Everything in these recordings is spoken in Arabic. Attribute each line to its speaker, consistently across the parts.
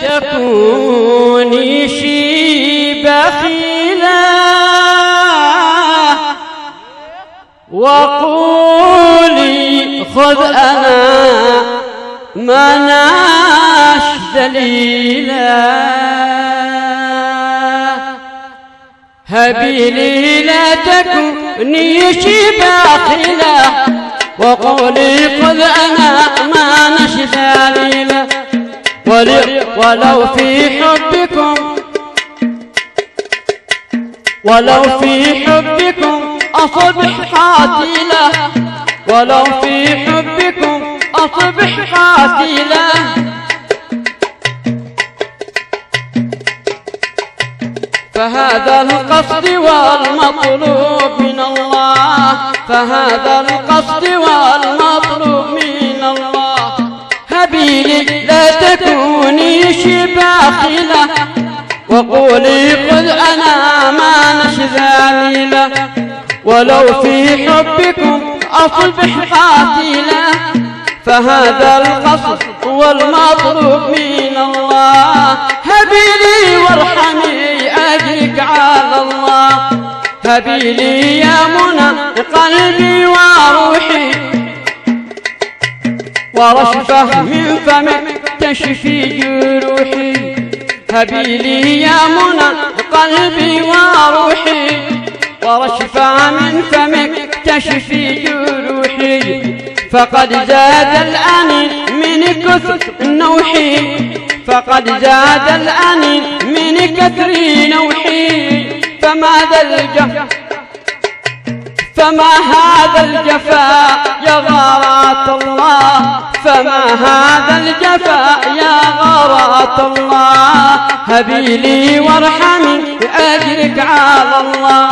Speaker 1: تكوني شي بخيلة وقولي خذ أنا مناش دليلا هبيلي لا تكوني شي بخيلة وقولي خذ أنا مناش دليلا ولو في حبكم أصبح قاتلا ولو في حبكم أصبح قاتلا فهذا القصد والمطلوب من الله فهذا القصد والمطلوب من الله هبيلي لا تكوني شي بخيلة وقولي خذ أنا ما نشذاليلة ولو في حبكم أصبح قاتلا فهذا القصد والمطلوب من الله هبيلي وارحمي أجرك على الله هبيلي يا منى قلبي وروحي ورشفة من فمك تشفي جروحي هبيلي يا منى قلبي وروحي ورشفة من فمك تشفي جروحي فقد زاد الأنين من كثر نوحي فقد زاد الأنين من كثر نوحي فما هذا الجفاء يا غارات الله فما هذا الجفاء يا غارات الله هبيلي وارحمي أجرك على الله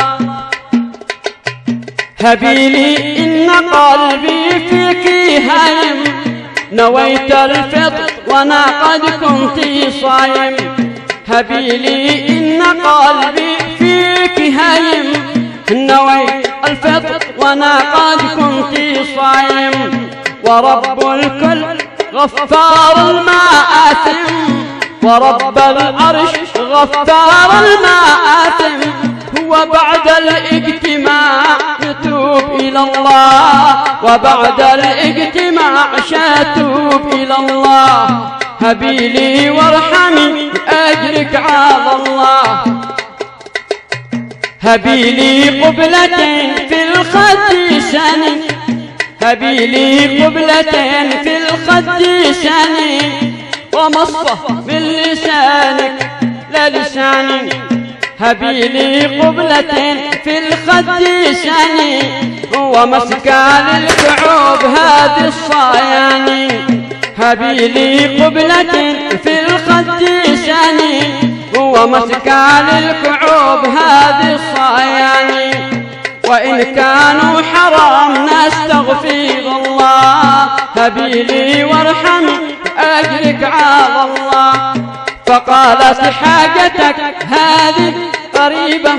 Speaker 1: هبيلي إن قلبي فيك هايم نويت الفطر وانا قد كنت صايم هبيلي إن قلبي فيك هايم نويت الفطر وانا قد كنت صايم ورب الكل غفار المآثم ورب العرش غفار المآثم هو بعد الاجتماع يتوب إلى الله وبعد الاجتماع شاتوب إلى الله هبيلي وارحمي أجرك على الله هبيلي قبلتين في الخد سنين هبيلي قبلتين في الخد سنين ومصفى من لسانك لا لساني هبيلي قبلتين في الخد سنين ومسكى للكعوب هذه الصياني هبيلي قبلتين في الخد سنين ومسكى للكعوب هذه الصياني وإن كانوا حرام نستغفر الله هبيلي وارحمي أجرك على الله فقالت حاجتك هذه قريبة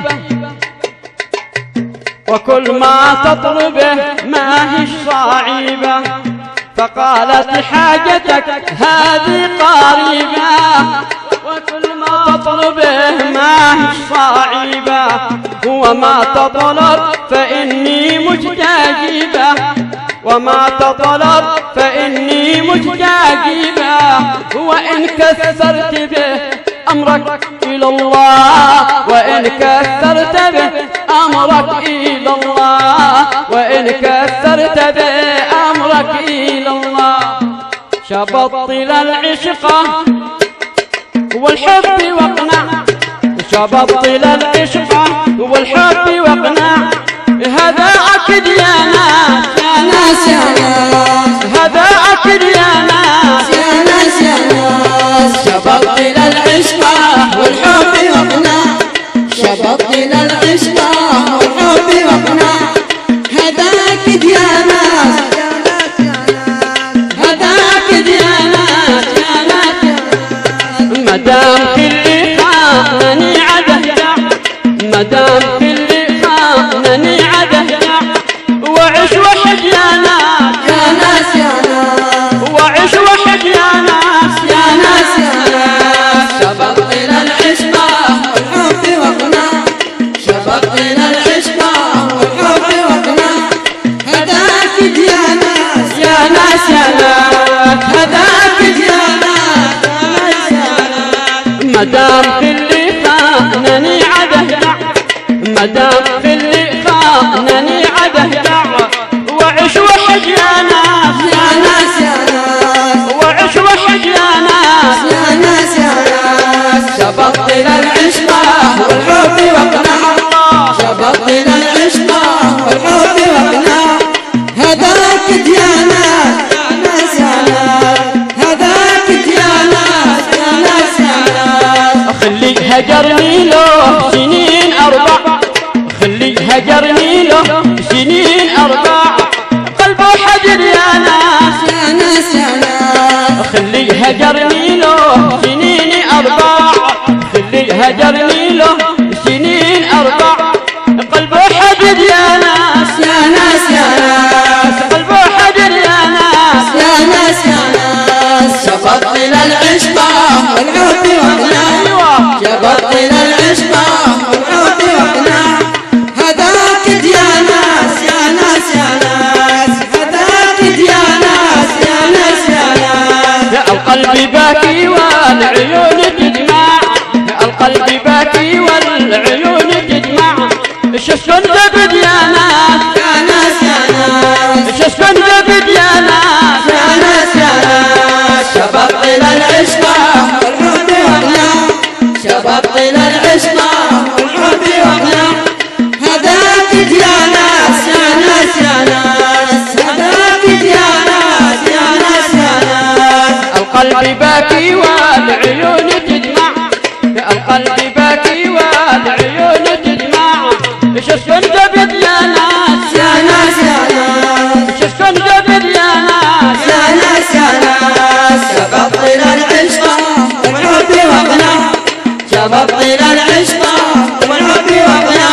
Speaker 1: وكل ما تطلبه ما هي صعيبة فقالت حاجتك هذه قريبة وكل ما تطلبه ما هي صعيبة وما تطلب فإني مستجيبة وما تطلب فإني مستجيبة وإن كثرت به أمرك إلى الله وإن كثرت به أمرك إلى الله وإن كثرت به أمرك إلى الله شبطل العشق والحب واقنع شبطل العشق والحب واقنع هذا أكد يا ناس يا ناس يا ناس هذا أكد يا ناس يا ناس يا ناس
Speaker 2: شبطل العشق والحب واقنع شبطل العشق والحب واقنع هذا أكد يا ناس هذا أكد يا ناس يا ناس
Speaker 1: مدام كل خانني عده مدام كل خانني عده وعش وحد يا ناس
Speaker 2: يا ناس يا ناس
Speaker 1: وعش وحد يا ناس
Speaker 2: يا ناس يا ناس
Speaker 1: مدام في اللي فاقنني عده دع، مدام في اللي فاقنني عده دع، وعش وحد يا ناس
Speaker 2: يا ناس يا ناس،
Speaker 1: وعش وحد يا ناس
Speaker 2: يا ناس يا ناس. شبط إلى العشقة والحب وقناع، شبط إلى العشقة والحب وقناع. هذاك ديانات يا ناس يا ناس، هذاك ديانات يا ناس يا ناس.
Speaker 1: خلي هجرني له سنين أربع، خلي هجرني له سنين أربع، قلبه حجر يا ناس
Speaker 2: يا ناس يا ناس.
Speaker 1: خلي هجرني له سنين أربع، خلي هجرني له سنين أربع، قلبه حجر يا ناس
Speaker 2: يا ناس يا ناس،
Speaker 1: قلبه حجر يا ناس
Speaker 2: يا ناس يا ناس. شبط إلى العشقة والحب وقناع، شبط إلى العشقة والحب وقناع. هذاك ديانات يا ناس يا ناس، هذاك ديانات يا ناس يا ناس.
Speaker 1: يا القلب باكي والعيون تدمع، يا القلب باكي والعيون تدمع، شسكن زبد يا ناس
Speaker 2: يا ناس يا ناس،
Speaker 1: شسكن زبد يا ناس
Speaker 2: يا ناس يا ناس. شبط إلى العشقة والحب وقناع، شبط إلى العشقة والحب وقناع. هذاك ديانات يا ناس يا ناس، هذاك ديانات يا ناس يا ناس.
Speaker 1: القلب باكي والعيون تدمع، يا القلب باكي والعيون تدمع، شسكن زبد يا ناس
Speaker 2: يا ناس يا ناس،
Speaker 1: شسكن زبد يا ناس
Speaker 2: يا ناس يا ناس. شبط إلى العشقة والحب وقناع، شبط إلى العشقة والحب وقناع.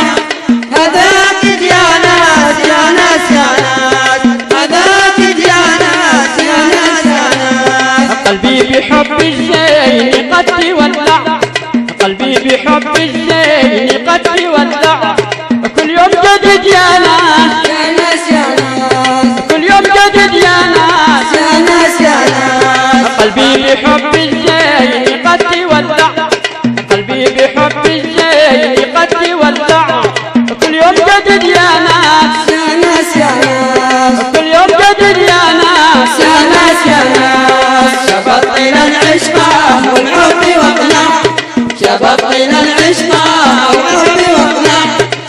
Speaker 2: هذاك ديانات يا ناس يا ناس، هذاك ديانات يا ناس يا ناس.
Speaker 1: قلبي بحب الزين قد تولع، قلبي بحب الزين قد تولع، كل يوم جديد يا ناس
Speaker 2: يا ناس يا ناس،
Speaker 1: كل يوم جديد يا ناس
Speaker 2: يا ناس يا ناس.
Speaker 1: قلبي بحب الزين قد تولع، قلبي بحب الزين قد تولع، كل يوم جديد يا ناس
Speaker 2: يا ناس يا ناس،
Speaker 1: كل يوم جديد يا ناس
Speaker 2: يا ناس يا ناس. شبط إلى العشقة والحب وقناع، شبط إلى العشقة والحب وقناع.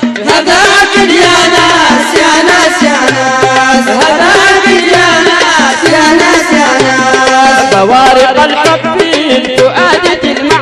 Speaker 2: هذاك ديانات يا ناس يا ناس، هذاك ديانات يا ناس يا ناس.
Speaker 1: بوارق الحب في الفؤاد تلمع،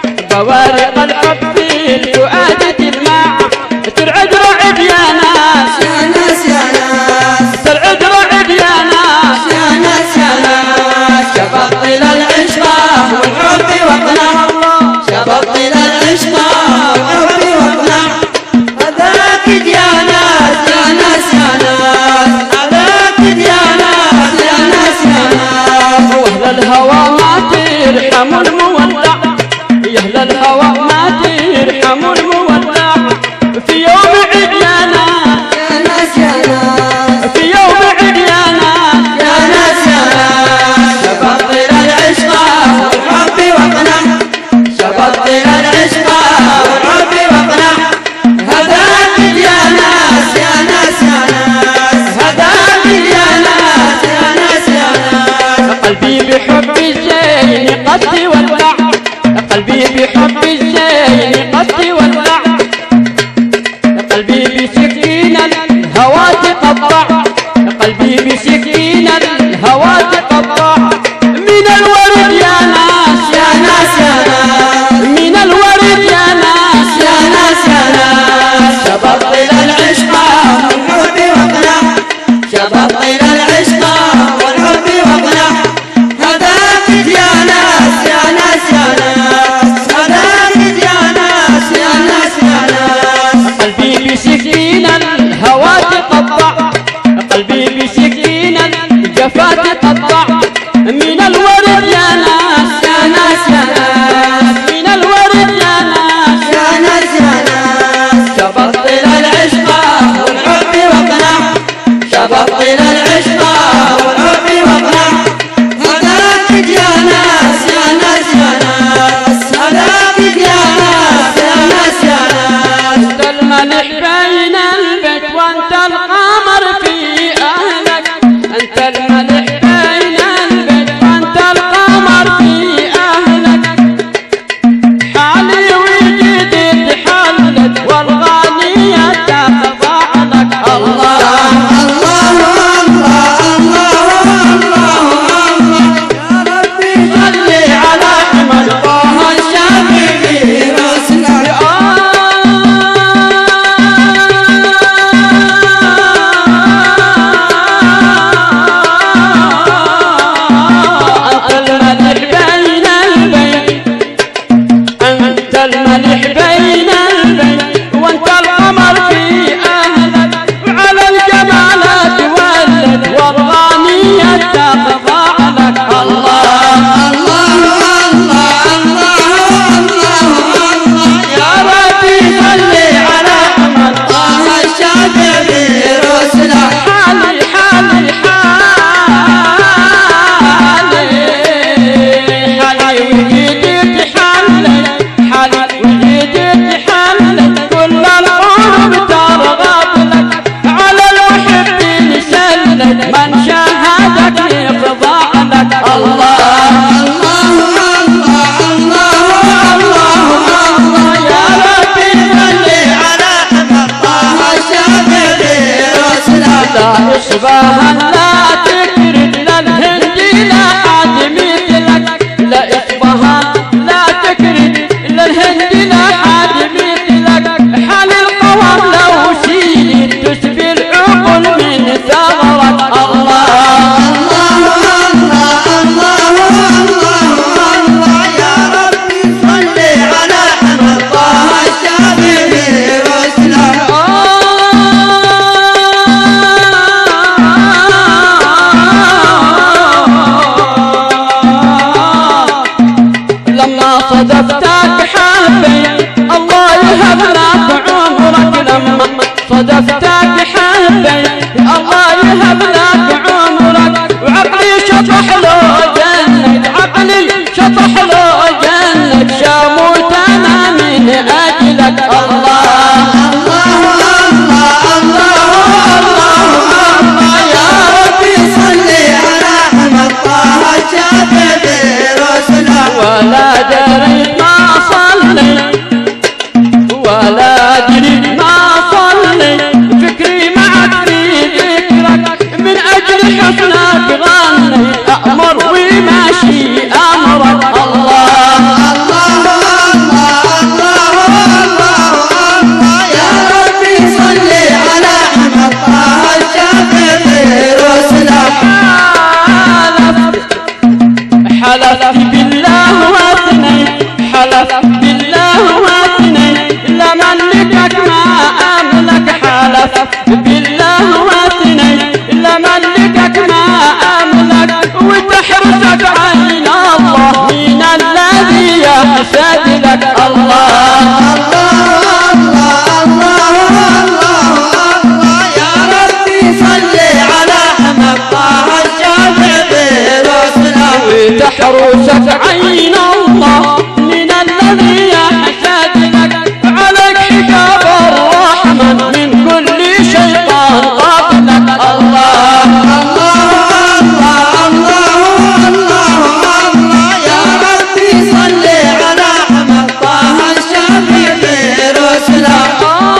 Speaker 1: بوارق الحب في الفؤاد تلمع، ترعد رعد يا ناس
Speaker 2: يا ناس يا ناس،
Speaker 1: ترعد رعد يا ناس
Speaker 2: يا ناس يا ناس. شبط إلى العشقة والحب وقناع، شبط إلى العشقة والحب وقناع. هذاك ديانات يا ناس يا ناس، هذاك ديانات يا ناس يا ناس.
Speaker 1: واهل الهوى ما ترحموا المولع، يا اهل الهوى ما ترحموا المولع، في يوم عيد يا ناس
Speaker 2: يا ناس يا ناس،
Speaker 1: في يوم عيد يا ناس
Speaker 2: يا ناس يا ناس. شبط إلى العشقة والحب وقناع، شبط إلى العشقة والحب وقناع. هذاك ديانات يا ناس يا ناس، هذاك ديانات يا ناس يا ناس.
Speaker 1: قلبي بحب الزين قد تولع، قلبي بحب الزين قد تولع، قلبي بسكين الهوى تقطع، قلبي بسكين الهوى تقطع، من الورد يا ناس
Speaker 2: يا ناس يا ناس،
Speaker 1: من الورد يا ناس
Speaker 2: يا ناس يا ناس. شبط إلى العشقة والحب وقناع، شبط إلى العشقة والحب وقناع. هذاك ديانات يا ناس يا ناس،
Speaker 1: إصبها لا تكرد للهند لا حد مثلك لا إصبها لا تكرد للهند لا حد مثلك حال القوام لو شيل تشبه العقل من ثغرك الله صدفتك حبيت الله يهب لك عمرك لما صدفتك حبيت الله يهب لك عمرك وعقلي شطح له جنة عقلي شطح له جنة شاموت انا من اجلك الله
Speaker 2: يا ربي صلي على احمد طه شافع برسله
Speaker 1: ولا دريت ما صليت ولا دريت ما صليت فكري معك في ذكرك من أجل حسنك غنيت أأمر وماشي أمرك الله
Speaker 2: يا ربي صلي على أحمد طه الشافع برسله
Speaker 1: حلفت بالله واثنين حلفت بالله واثنين لمن لك ما أملك حلفت بالله واثنين لمن لك ما أملك وتحرسك عين الله من الذي يحسد لك الله
Speaker 2: يا ربي صلي على أحمد طه الشافع برسله
Speaker 1: وتحرسك عين الله من الذي يحسد لك عليك حجاب الرحمن من كل شيطان قبلك الله
Speaker 2: يا ربي صلي على أحمد طه الشافع برسله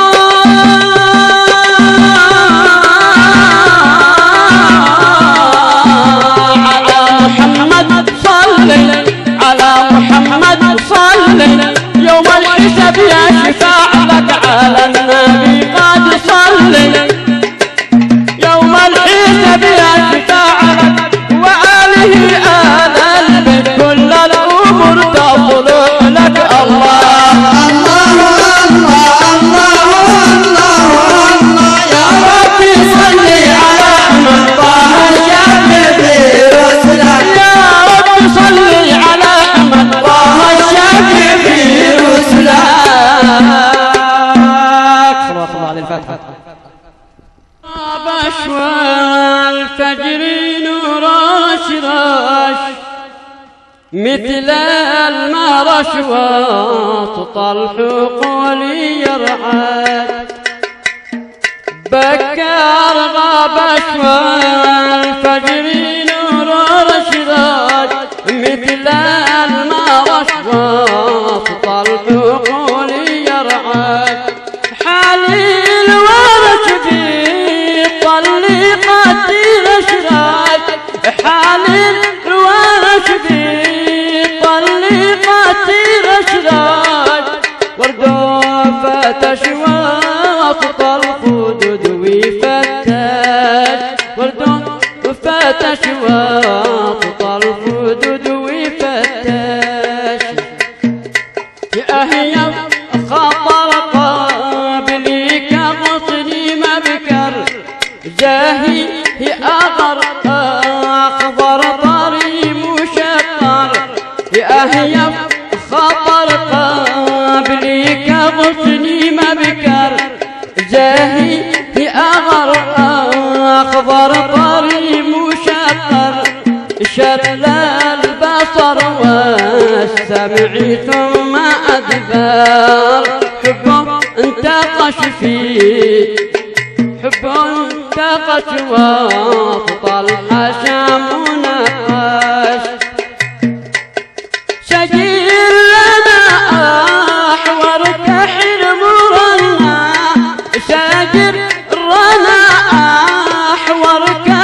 Speaker 1: على محمد صلي يوم الحساب يشفع لك على النبي قد صلي يوم الحساب يشفع لك وآله آل البيت كل الأمور تصلح لك الله
Speaker 2: يا ربي صلي على أحمد طه الشافع برسله
Speaker 1: يا رب صلي على أحمد طه الشافع برسله صلوات الله عليه الفاتحة بشوى الفجر نور رش مثل المرش وطلح قولي يرعد بكر غاب شوى الفجر نور رشداج مثل المرش وطلح قولي يرعد حالي الورش في طلقة رشداج حالي الورش في طلقة رشداج وردو فتشوى طلق دودوي فتاش وردو فتشوى طلق دودوي فتاش يا أهيا خطر قابلي كغصني مبكر جاهي أغر أخضر طري مشقر يا أهيا خطر قابلي كغصني مبكر جاهي أغر أخضر طري مشقر شتل البصر والسمع ثم أدبار حبه انتقش فيه حبه انتقش وطلح شام ونقاش شجير لنا أحور كحل مرنا شجر رنا أحور كحل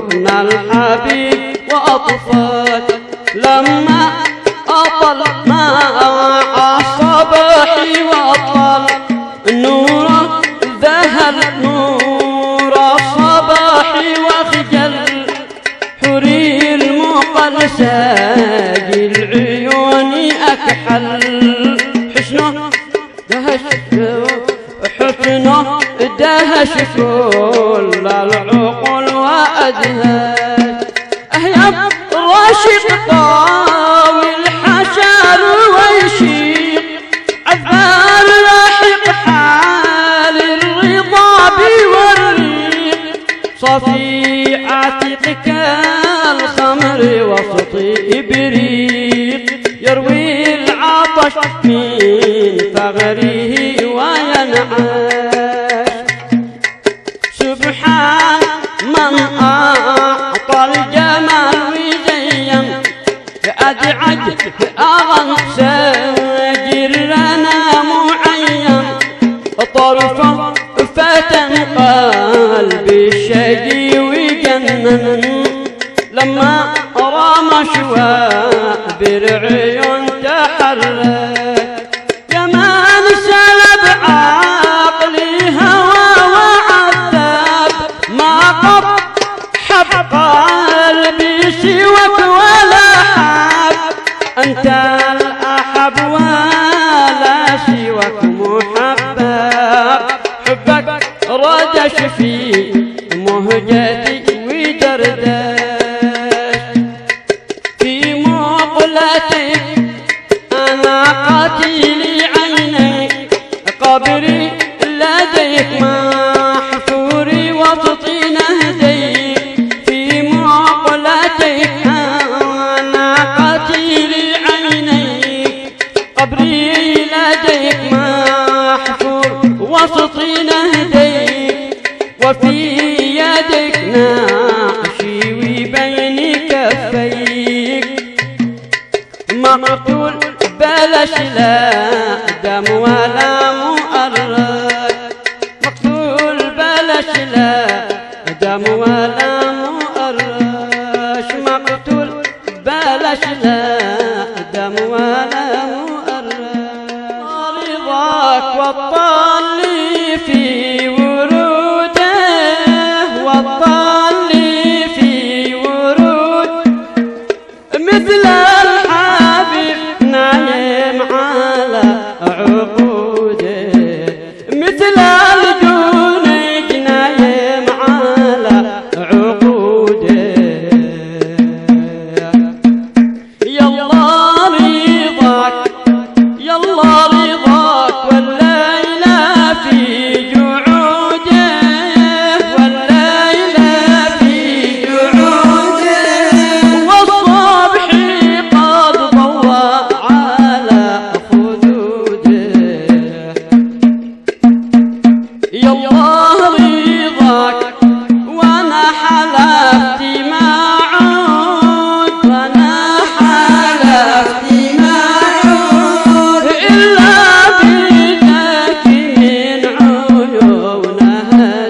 Speaker 1: شجون الحبيب وأطفال لما أطل مع الصباح وأطل نور ذهل نور الصباح وخجل حري المقلسة العيون أكحل حسنه دهش حسنه دهش كل العقول وأدهش أهيب راشق طاوي الحشر ويشيق عذبال لاحق حال الرضا بوريق صفي عتيقك الخمر وسطي إبريق يروي العطش من ثغره وينعش سبحان من أعطى الجمال وزين أدعج أغن ساجر لنا معين طرفه فتن قلب الشقي وجنن لما رام شوابر عيون تحرك يمان سلب عقلي هوى وعذاب ما قب حب قلبي سواك ولا حب أنت الأحب ولا سواك محبب حبك ردش في مهجتي ودردش في مقلتك أنا قتيل عينيك قبري لديك محفوري وسطي نهديك في مقلتك أنا قتيل عينيك قبري لديك محفور وسطي نهديك وفي يدك نعشي وبين كفيك مقتول بلاش لا دم ولا مؤرد مقتول بلاش لا دم ولا مؤرش مقتول بلاش لا دم ولا مؤرش رضاك والطلي في وروده والطلي في ورود مثل الحبيب نايم على عقوده مثل الجنيد نايم على عقوده يلا رضاك يلا رضاك والليل في جعوده والليل في جعوده والصبح قد ضوى على خدوده يلا رضاك وانا حلفت ما عود وانا حلفت ما عود الا بدك من عيونها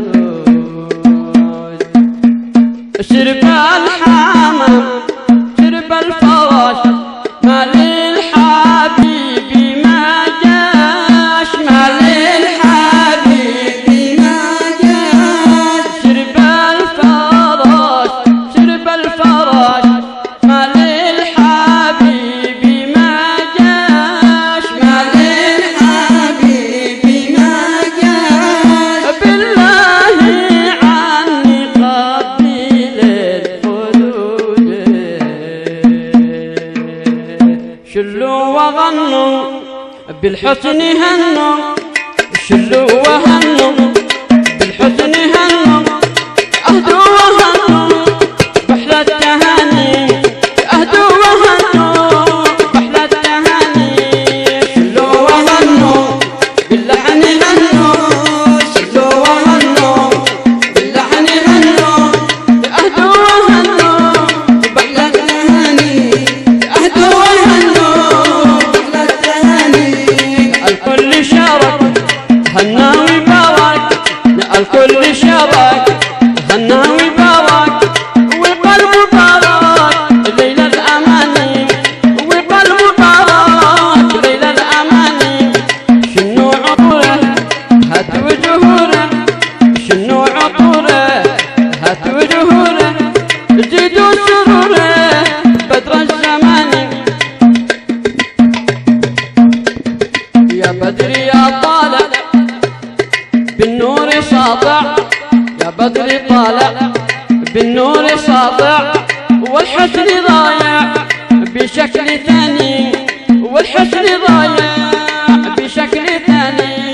Speaker 1: السود شرب الحمام شرب الفرش ما للحبيب ما جاش ما للحبيب ما جاش شرب الفرش شرب الفرش ما للحبيب ما جاش ما للحبيب ما جاش بالله عني قبل الحدود شلوا وغنوا بالحسن هنوا شلوا وهنوا بالحسن هنوا أهدوا وهنوا بحلى التهاني أهدوا وهنوا بحلى التهاني شلوا وغنوا باللحن هنوا شلوا وغنوا باللحن هنوا أهدوا وهنوا بحلى التهاني أهدوا وهنوا بحلى التهاني الكل شارك هنا وبارك سروره زيدوا سروره بدر الزمان. يا بدر يا طالع بالنور ساطع، يا بدر طالع بالنور ساطع، والحسن ضايع بشكل ثاني، والحسن ضايع بشكل ثاني.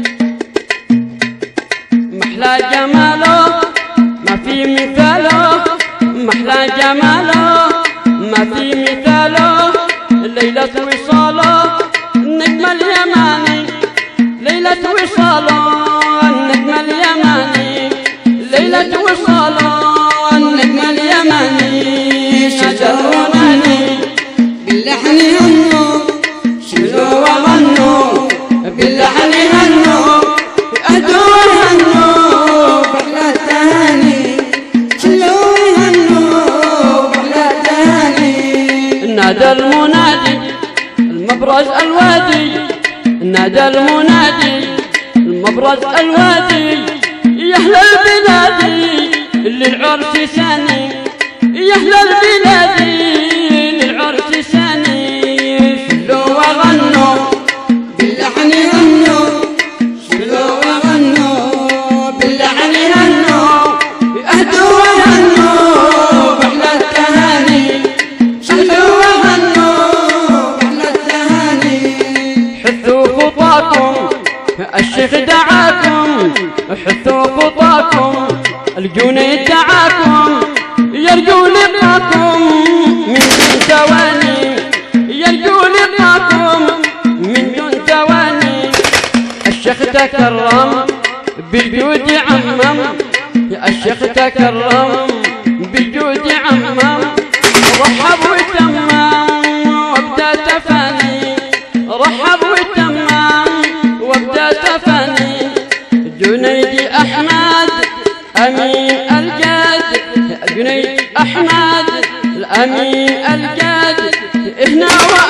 Speaker 1: محلى جماله ما في مثاله، محلى جماله ما في مثاله. ليلة وصاله النجم اليماني، ليلة وصاله النجم اليماني، ليلة وصاله النجم اليماني. شجرونني باللحن هنوا، شلوا وغنوا باللحن هنوا، أهدوا هنوا بحلى التهاني، شلوا هنوا بحلى التهاني. نادى المنادي المبرز الوادي، نادى المنادي المبرز الوادي، يا أهل البلاد للعرس ثاني، يا أهل البلاد للعرس ثاني. شلوا وغنوا باللحن هنوا، شلوا وغنوا باللحن هنوا، أهدوا وهنوا بحلى التهاني، شلوا وغنوا بحلى التهاني. حثوا خطاكم الشيخ دعاكم، حثوا خطاكم الجنيد دعاكم، يرجو لقاكم من دون تواني، يرجو لقاكم من دون تواني. الشيخ تكرم بالجود عمم، يا الشيخ تكرم بالجود عمم، رحب وتمام وابدا تفاني، رحب وتمام وابدا تفاني. جنيد أحمد أمين الجاد، جنيد أحمد الأمين الجاد، هنا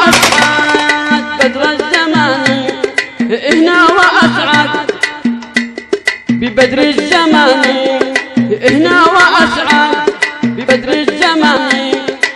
Speaker 1: وأسعد بدر الزمان، هنا وأسعد ببدر الزمان، هنا وأسعد ببدر الزمان.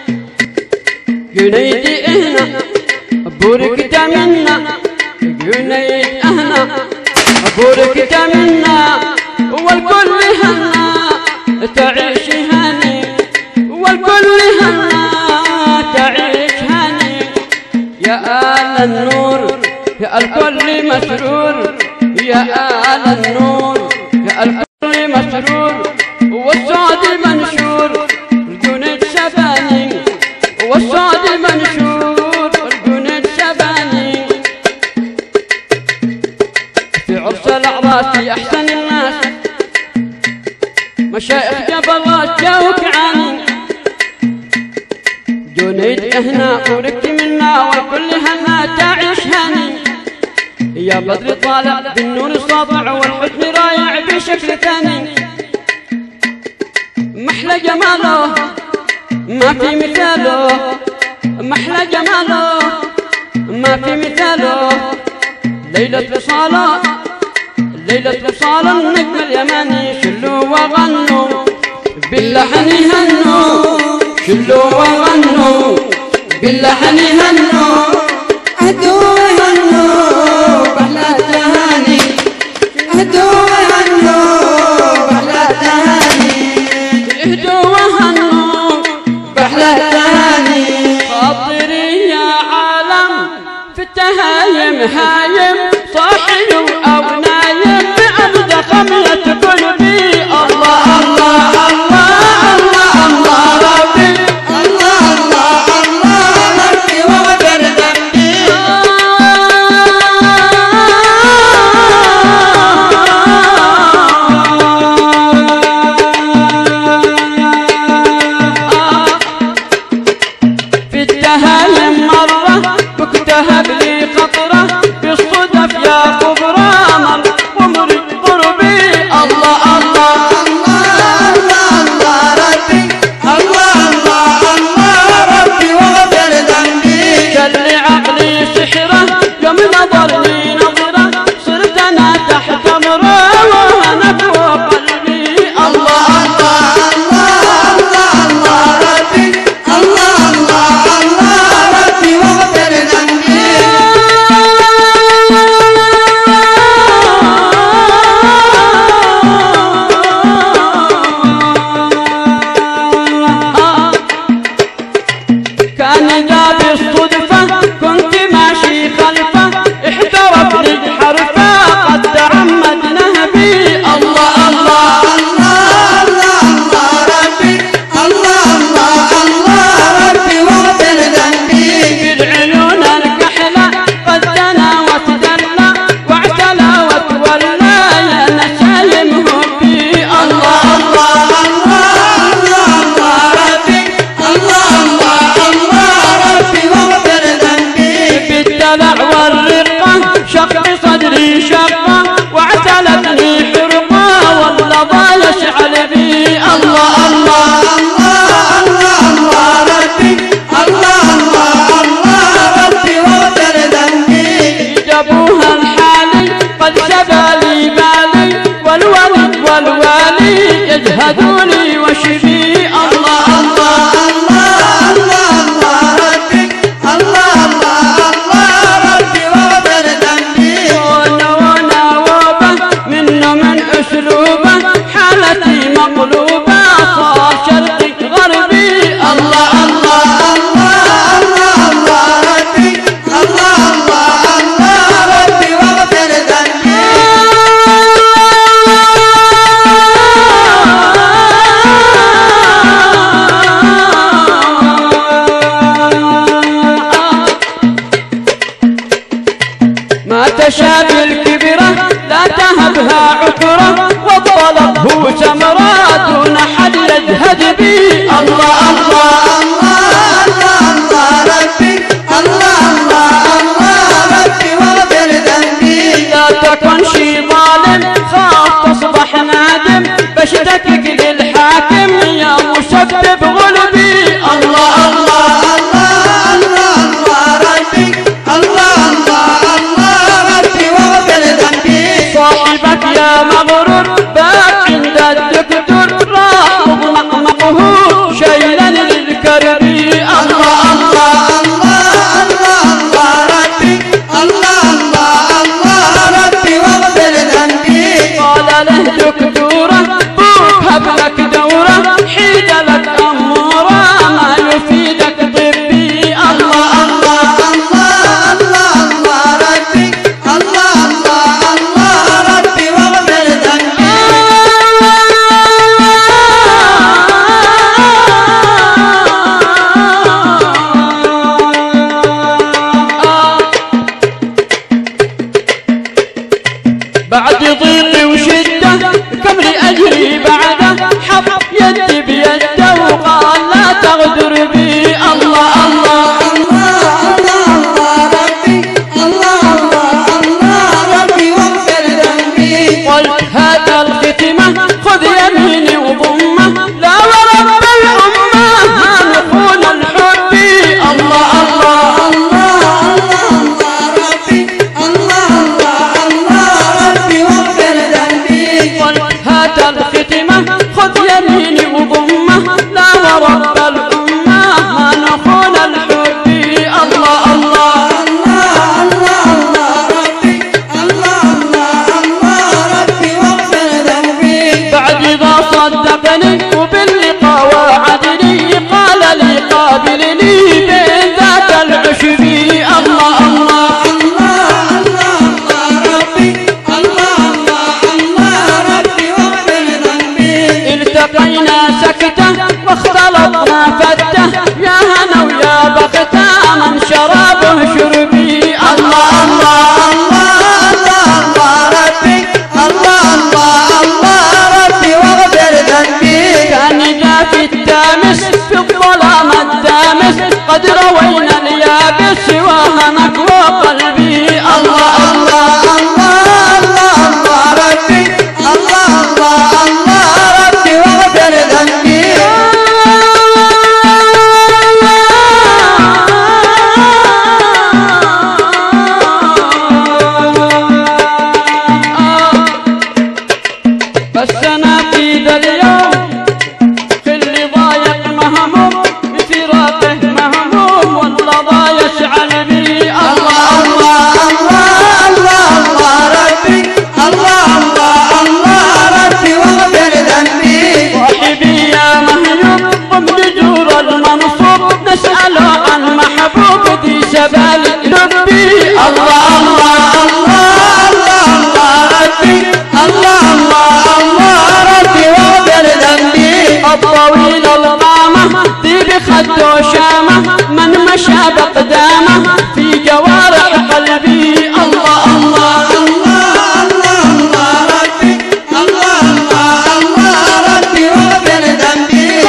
Speaker 1: جنيد هنا بوركت منا، جنيد هنا بوركت منا، والكل هنا تعيش هاني، والكل هنا تعيش هاني. يا آل النور يا الكل مسرور، يا آل النور يا الكل مسرور، والسعد منشور الجنيد شباني، والسعد منشور الجنيد شباني. في عرس الأعراس أحسن الناس مشايخ جبلات جاوك عني، جنيد هنا وركت منا، والكل هنا تعيش هاني. يا بدر طالع بالنور ساطع، والحزن رايع بشكل ثاني. محلى جماله ما في مثاله، محلى جماله ما في مثاله. ليلة وصاله ليلة وصال النجم اليماني، شلوا وغنوا باللحن هنوا، شلوا وغنوا باللحن هنوا،
Speaker 2: أهدوا وهنوا بحلى التهاني، أهدوا وهنوا بحلى التهاني،
Speaker 1: اهدوا وهنوا
Speaker 2: بحلى التهاني.
Speaker 1: خاطري يا عالم في التهايم هايم، صاحي أو نايم بأبد خمية قلبي. الله الله الله الله الله ربي،
Speaker 2: الله الله الله ربي وغفر ذنبي.
Speaker 1: في التهايم مرة بكتها بلي قطرة، بالصدف يا خبرة مر ومر قربي. الله الله شق صدري شقة واعتلتني حرقة واللظى يشعل بي الله الله
Speaker 2: الله الله ربي الله الله الله ربي واغفر ذنبي
Speaker 1: جابوها الحالي قد شبى لي بالي والولد والوالي يجهدوني وشفي الله الله
Speaker 2: الله الله ربي الله الله الله ربي واغفر ذنبي
Speaker 1: ونوابه منه من اسلوبه حالتي مقلوبه صار شرقي غربي الله الله
Speaker 2: الله الله ربي الله الله الله ربي واغفر ذنبي
Speaker 1: ما تشابه الكبرة لا تهبها عكرة والطلب ثمرة دون حد يجهد بي الله الله
Speaker 2: الله الله ربي الله الله الله ربي واغفر ذنبي
Speaker 1: لا تكن شي ظالم خاف تصبح نادم بشتكك للحاكم يا مسبب غلبي الله الله
Speaker 2: الله الله ربي الله الله الله ربي واغفر ذنبي
Speaker 1: صاحبك يا مغرور باك عند الدكتور راح مقمقه شيلا للكربي الله الله
Speaker 2: الله الله ربي الله الله الله ربي واغفر ذنبي
Speaker 1: قال له دكتورة بوك هبلك دورة حيد لك أمورة ما يفيدك طبي الله الله
Speaker 2: الله الله ربي الله الله الله ربي واغفر ذنبي
Speaker 1: بعد ضيق وشدة كم لي أجري بعده حط يدي بيده وقال لا تغدر بي الله الله
Speaker 2: الله ربي الله الله الله ربي واغفر ذنبي
Speaker 1: قلت هذا الختمة خذ يميني وضمه لا ورب الأمة ما نخون الحب الله الله
Speaker 2: الله ربي الله الله الله ربي واغفر ذنبي
Speaker 1: قلت هذا الختمة خذ يميني وضمه لا ورب الأمة ما نخون الحب الله الله
Speaker 2: الله ربي الله الله الله ربي واغفر ذنبي
Speaker 1: بعد إذا صدقني وباللقاء وعدني قال لي قابلني بين ذاك العشب الله الله
Speaker 2: الله ربي الله الله ربي واغفر ذنبي
Speaker 1: التقينا سكته واختلطنا فته يا هنا ويا بخته من شرابه شربي الله الله
Speaker 2: الله ربي الله الله ربي واغفر ذنبي
Speaker 1: كان جا في التامس في الظلام الدامس قد روينا اليابس وهنك وقلبي الله الله
Speaker 2: الله ربي الله ربي واغفر ذنبي
Speaker 1: بس أنا في ذا اليوم في اللي ضايق مهموم بفراقه مهموم والله يشعل بي الله
Speaker 2: الله ربي الله ربي واغفر ذنبي
Speaker 1: صاحبي يا مهيوب ضمن جور المنصوب نسأله عن محبوب ذي سبال لبي الله
Speaker 2: ربي الله ربي واغفر ذنبي
Speaker 1: الطويل القامة ذي بخده شامة من مشى بقدامه في جوارح قلبي الله الله
Speaker 2: ربي الله ربي واغفر ذنبي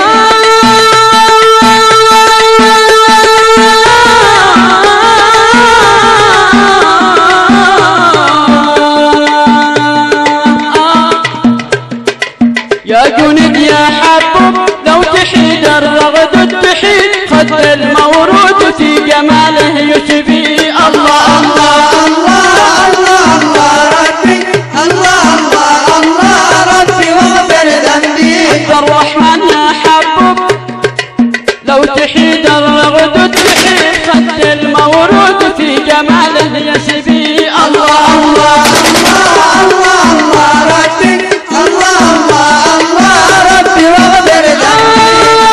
Speaker 1: جماله يشفي. الله الله
Speaker 2: الله الله الله ربي الله الله الله ربي واغفر ذنبي.
Speaker 1: عبد الرحمن يا حبوب لو تحيد الرغد تحيد خد المورود في جماله يشفي. الله الله
Speaker 2: الله الله الله ربي الله الله الله ربي واغفر ذنبي.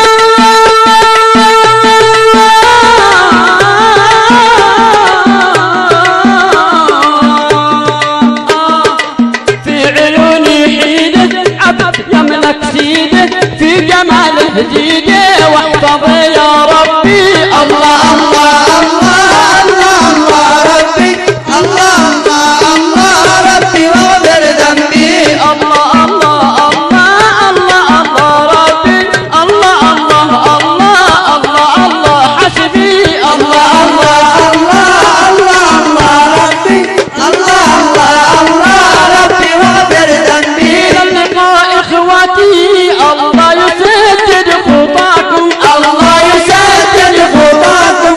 Speaker 1: في عيوني حيده عبد يملك سيده في جماله جيده واحفظ يا ربي. الله الله
Speaker 2: الله الله الله ربي الله الله الله ربي واغفر ذنبي.
Speaker 1: الله الله الله الله الله ربي الله الله الله الله الله حسبي. الله الله
Speaker 2: الله الله الله ربي الله الله الله ربي واغفر ذنبي.
Speaker 1: إلى اللقاء إخواتي الله يسدد خطاكم. الله
Speaker 2: يسدد خطاكم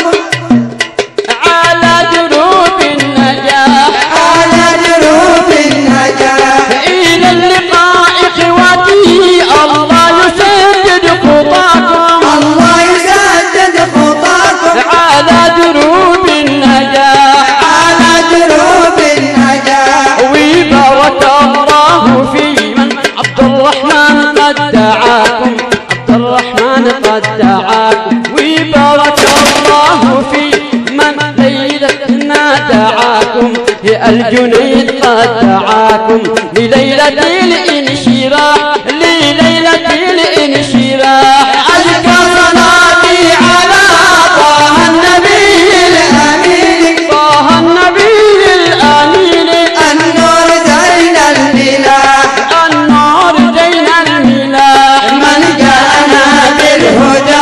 Speaker 1: على دروب النجاح.
Speaker 2: على دروب النجاح.
Speaker 1: إلى اللقاء إخواتي الله يسدد خطاكم.
Speaker 2: الله يسدد خطاكم
Speaker 1: على دروب النجاح.
Speaker 2: على دروب النجاح.
Speaker 1: وبارك الله في من عبد الرحمن قد دعاكم. عبد الرحمن قد دعاكم. وبارك الله في من ليلتنا دعاكم. يا الجنيد قد دعاكم لليلة الانشراح. لليلة الانشراح.
Speaker 2: أزكى صلاتي على طه النبي الأمين.
Speaker 1: طه النبي الآمين.
Speaker 2: النور زين الملاح.
Speaker 1: النار زين الملاح.
Speaker 2: من جاءنا بالهدى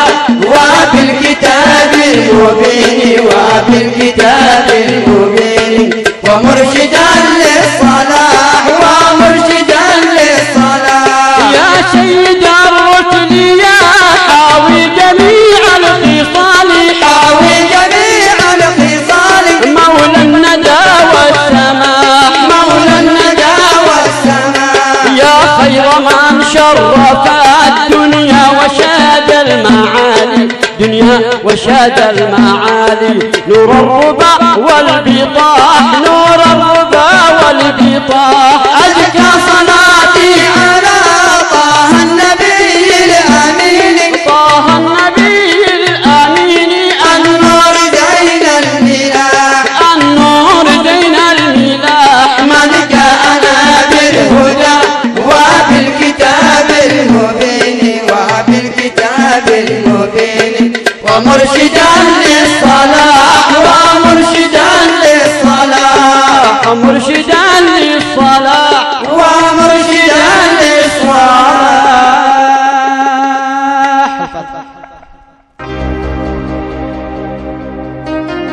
Speaker 2: وبالكتاب المبين وبالكتاب المبين ومرشدا للصلاح ومرشدا للصلاح.
Speaker 1: يا سيد الرسل يا حاوي جميع الخصال.
Speaker 2: حاوي جميع الخصال.
Speaker 1: مولى الندى والسماح.
Speaker 2: مولى الندى والسماء.
Speaker 1: يا خير من شرف الدنيا وشاد المعالي. دنيا وشاد المعالي. نور الربا والبطاح. نور الربا والبطاح.
Speaker 2: أزكى صلاتي على طه النبي الأمين.
Speaker 1: طه النبي الآمين.
Speaker 2: النور زين الملاح.
Speaker 1: النور زين الملاح.
Speaker 2: من جاءنا بالهدى وبالكتاب المبين وبالكتاب المبين ومرشدا للصلاح ومرشدا للصلاح.
Speaker 1: مرشدا للصلاح.
Speaker 2: ومرشدا للصلاح.